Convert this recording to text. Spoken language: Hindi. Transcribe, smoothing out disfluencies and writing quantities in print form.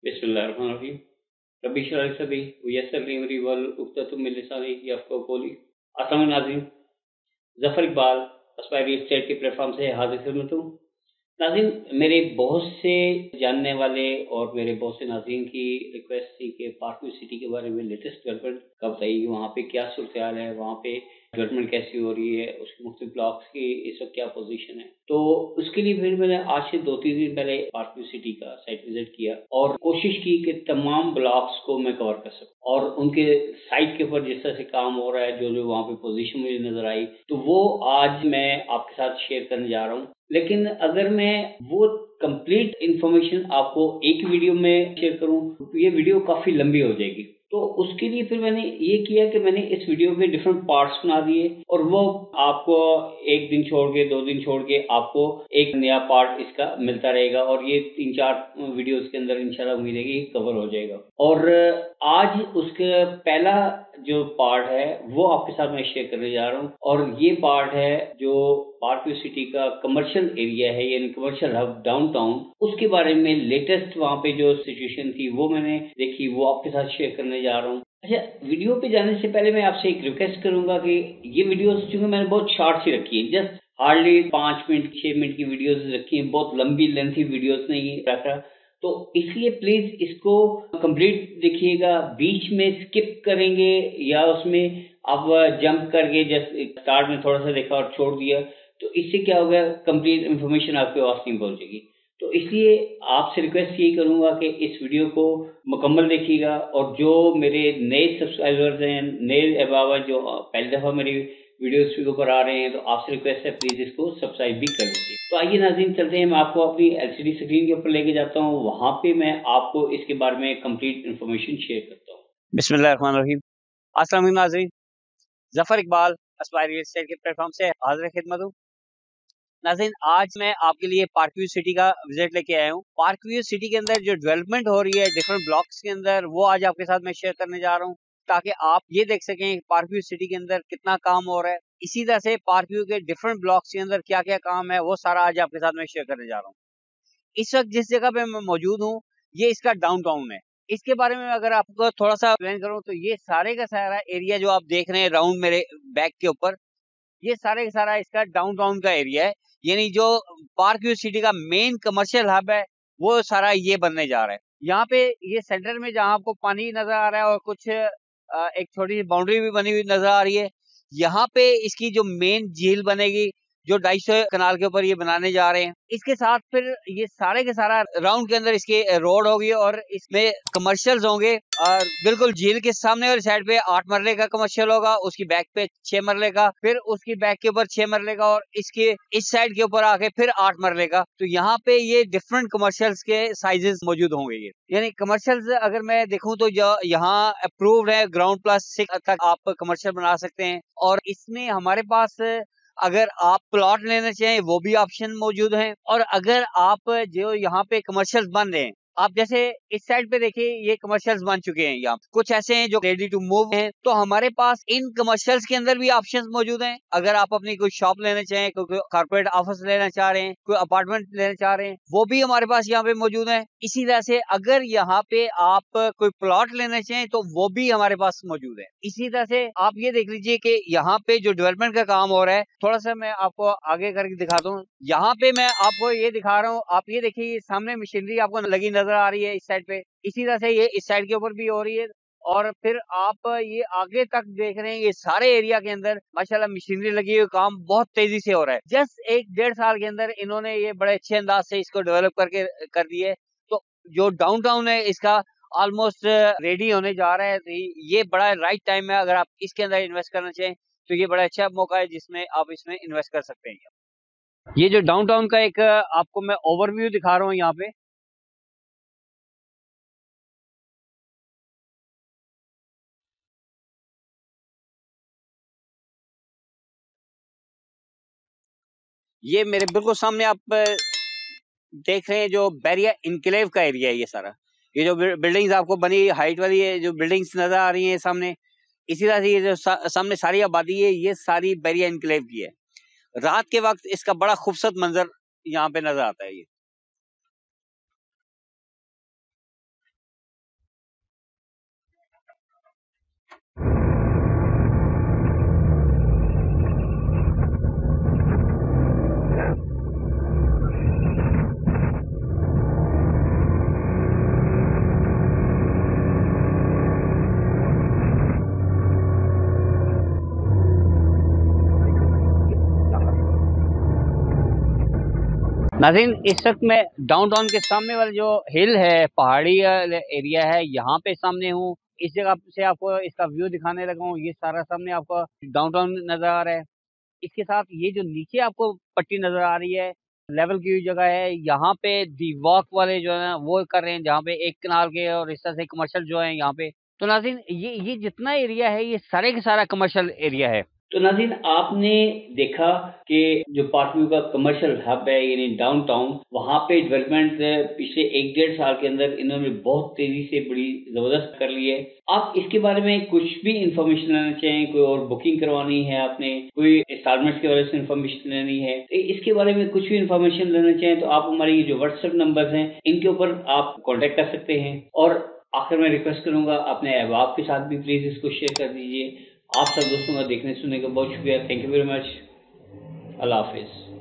बिस्मिल्लाहिर्रहमानिर्रहीम। रब्बि इश्रह ली सदरी व यस्सिर ली अमरी वहलुल उक़दतम मिन लिसानी यफ़क़हू क़ौली। अस्सलाम वालेकुम नाज़रीन, Zafar Iqbal Aspire real estate के प्लेटफ़ॉर्म से हाज़िर खिदमत हूँ। नाज़रीन, मेरे बहुत से जानने वाले और मेरे बहुत से नाज़रीन की रिक्वेस्ट थी कि पार्कव्यू सिटी के बारे में लेटेस्ट डेवलपमेंट का बताइए, वहाँ पे क्या सूरत-ए-हाल है, वहाँ पे डेवलपमेंट कैसी हो रही है, उसके मुख्तलिफ ब्लॉक्स की इस वक़्त क्या पोज़ीशन है। तो उसके लिए फिर मैंने आज से 2-3 दिन पहले पार्कव्यू सिटी का साइट विज़िट किया और कोशिश की कि तमाम ब्लॉक्स को मैं कवर कर सकूँ और उनके साइट के ऊपर जिस तरह से काम हो रहा है, जो-जो वहाँ पे पोज़ीशन मुझे नज़र आई, तो वो आज मैं आपके साथ शेयर करने जा रहा हूँ। लेकिन अगर मैं वो कंप्लीट इन्फॉर्मेशन आपको एक वीडियो में शेयर करूँ, तो ये वीडियो काफ़ी लंबी हो जाएगी। तो उसके लिए फिर मैंने ये किया कि मैंने इस वीडियो के डिफरेंट पार्ट्स बना दिए और वो आपको 1 दिन छोड़ के, 2 दिन छोड़ के आपको एक नया पार्ट इसका मिलता रहेगा और ये 3-4 वीडियोज़ के अंदर इंशाल्लाह उम्मीद है कि कवर हो जाएगा। और आज उसका पहला जो पार्ट है, वो आपके साथ मैं शेयर करने जा रहा हूँ और ये पार्ट है जो पार्कव्यू सिटी का कमर्शियल एरिया है, यानी कमर्शियल हब डाउनटाउन, उसके बारे में लेटेस्ट वहाँ पे जो सिचुएशन थी, वो मैंने देखी, वो आपके साथ शेयर करने जा रहा हूँ। अच्छा, वीडियो पे जाने से पहले मैं आपसे एक रिक्वेस्ट करूँगा कि ये वीडियोज़ चूँकि मैंने बहुत शॉर्ट सी रखी है, जस्ट हार्डली 5 मिनट, 6 मिनट की वीडियोज़ रखी हैं, बहुत लंबी लेंथी वीडियोज़ नहीं रखा। तो इसलिए प्लीज़ इसको कंप्लीट देखिएगा, बीच में स्किप करेंगे या उसमें आप जंप करके जस्ट स्टार्ट में थोड़ा-सा देखा और छोड़ दिया, तो इससे क्या होगा, कंप्लीट इन्फॉर्मेशन आपके पास नहीं पहुँचेगी। तो इसलिए आपसे रिक्वेस्ट यही करूँगा कि इस वीडियो को मुकम्मल देखिएगा और जो मेरे नए सब्सक्राइबर्स हैं, नए अहबाब जो पहली दफ़ा मेरी वीडियोज़ के ऊपर आ रहे हैं, तो आपसे रिक्वेस्ट है प्लीज़ इसको सब्सक्राइब भी कर लीजिए। तो आइए नाज़रीन, चलते हैं, मैं आपको अपनी एलसीडी स्क्रीन के ऊपर लेके जाता हूँ, वहाँ पे मैं आपको इसके बारे में कंप्लीट इन्फॉर्मेशन शेयर करता हूँ। बिस्मिल्लाहिर्रहमानिर्रहीम। अस्सलाम वालेकुम नाज़रीन, Zafar Iqbal Aspire real estate के प्लेटफ़ॉर्म से हाज़िर खिदमत हूँ। नाज़रीन, आज मैं आपके लिए पार्कव्यू सिटी का विज़िट लेके आया हूँ। पार्कव्यू सिटी के अंदर जो डेवलपमेंट हो रही है डिफरेंट ब्लॉक्स के अंदर, वो आज आपके साथ मैं शेयर करने जा रहा हूँ, ताकि आप ये देख सकें पार्कव्यू सिटी के अंदर कितना काम हो रहा है। इसी तरह से पार्कव्यू के डिफरेंट ब्लॉक्स के अंदर क्या-क्या काम है, वो सारा आज आपके साथ मैं शेयर करने जा रहा हूँ। इस वक़्त जिस जगह पे मैं मौजूद हूँ, ये इसका डाउनटाउन है। इसके बारे में अगर आपको थोड़ा-सा एक्सप्लेन करूँ, तो ये सारे का सारा एरिया जो आप देख रहे हैं राउंड मेरे बैक के ऊपर, ये सारे का सारा इसका डाउनटाउन का एरिया है। यानी जो पार्कव्यू सिटी का मेन कमर्शियल हब है, वो सारा ये बनने जा रहा है। यहाँ पे ये सेंटर में जहाँ आपको पानी नज़र आ रहा है और कुछ एक छोटी-सी बाउंड्री भी बनी हुई नज़र आ रही है। यहाँ पे इसकी जो मेन झील बनेगी, जो 250 कनाल के ऊपर ये बनाने जा रहे हैं। इसके साथ फिर ये सारे के सारा राउंड के अंदर इसके रोड होगी और इसमें कमर्शियल्स होंगे और बिल्कुल झील के सामने वाली साइड पे 8 मरले का कमर्शियल होगा, उसकी बैक पे 6 मरले का, फिर उसकी बैक के ऊपर 6 मरले का और इसके इस साइड के ऊपर आके फिर 8 मरले का। तो यहाँ पे ये डिफरेंट कमर्शियल्स के साइजेस मौजूद होंगे ये। यानी कमर्शियल्स अगर मैं देखूँ तो यहाँ अप्रूव्ड है ग्राउंड प्लस 6 तक आप कमर्शियल बना सकते हैं और इसमें हमारे पास अगर आप प्लॉट लेना चाहें वो भी ऑप्शन मौजूद हैं और अगर आप जो यहाँ पे कमर्शियल्स बन रहे हैं, आप जैसे इस साइड पे देखिए ये कमर्शियल्स बन चुके हैं यहाँ कुछ ऐसे हैं जो रेडी टू मूव हैं, तो हमारे पास इन कमर्शियल्स के अंदर भी ऑप्शंस मौजूद हैं। अगर आप अपनी कोई शॉप लेना चाहें, कोई कॉर्पोरेट ऑफिस लेना चाह रहे हैं, कोई अपार्टमेंट लेना चाह रहे हैं, वो भी हमारे पास यहाँ पे मौजूद है। इसी तरह से अगर यहाँ पे आप कोई प्लॉट लेना चाहें तो वो भी हमारे पास मौजूद है। इसी तरह से आप ये देख लीजिए कि यहाँ पे जो डेवलपमेंट का काम हो रहा है, थोड़ा सा मैं आपको आगे करके दिखाता हूँ। यहाँ पे मैं आपको ये दिखा रहा हूँ, आप ये देखिए सामने मशीनरी आपको लगी नजर आ रही है इस साइड पे। इसी तरह से ये इस साइड के ऊपर भी हो रही है और फिर आप ये आगे तक देख रहे हैं, ये सारे एरिया के अंदर माशाल्लाह मशीनरी लगी हुई, काम बहुत तेजी से हो रहा है। जस्ट 1-1.5 साल के अंदर इन्होंने ये बड़े अच्छे अंदाज से इसको डेवलप करके कर दिए। तो जो डाउनटाउन है इसका ऑलमोस्ट रेडी होने जा रहा है। तो ये बड़ा राइट टाइम है, अगर आप इसके अंदर इन्वेस्ट करना चाहें तो ये बड़ा अच्छा मौका है जिसमें आप इसमें इन्वेस्ट कर सकते हैं। ये जो डाउनटाउन का एक आपको मैं ओवरव्यू दिखा रहा हूँ यहाँ पे। ये मेरे बिल्कुल सामने आप देख रहे हैं जो बैरिया इनक्लेव का एरिया है ये सारा। ये जो बिल्डिंग्स आपको बनी हाइट वाली है, जो बिल्डिंग्स नजर आ रही हैं सामने, इसी तरह से ये जो सामने सारी आबादी है, ये सारी बैरिया इनक्लेव की है। रात के वक्त इसका बड़ा खूबसूरत मंजर यहाँ पे नजर आता है। ये नाज़रीन, इस वक्त मैं डाउनटाउन के सामने वाला जो हिल है, पहाड़ी एरिया है, यहाँ पे सामने हूँ। इस जगह से आपको इसका व्यू दिखाने लगा हूँ। ये सारा सामने आपको डाउनटाउन नजर आ रहा है। इसके साथ ये जो नीचे आपको पट्टी नजर आ रही है, लेवल की हुई जगह है। यहाँ पे दी वॉक वाले जो है ना वो कर रहे हैं, जहाँ पे एक कनाल के और इस तरह से कमर्शियल जो है यहाँ पे। तो नाज़रीन, ये जितना एरिया है ये सारे का सारा कमर्शियल एरिया है। तो नाज़रीन, आपने देखा कि जो पार्क व्यू का कमर्शियल हब है यानी डाउनटाउन, वहाँ पे डेवलपमेंट पिछले 1 डेढ़ साल के अंदर इन्होंने बहुत तेजी से बड़ी ज़बरदस्त कर ली है। आप इसके बारे में कुछ भी इंफॉर्मेशन लेना चाहें, कोई और बुकिंग करवानी है आपने, कोई इंस्टॉलमेंट्स के बारे से इंफॉर्मेशन लेनी है, इसके बारे में कुछ भी इंफॉर्मेशन लेना चाहें तो आप हमारे ये जो व्हाट्सएप नंबर्स हैं इनके ऊपर आप कॉन्टेक्ट कर सकते हैं। और आखिर में रिक्वेस्ट करूंगा अपने अहबाब के साथ भी प्लीज़ इसको शेयर कर दीजिए। आप सब दोस्तों का देखने सुनने का बहुत शुक्रिया। Thank you very much. अल्लाह हाफिज़।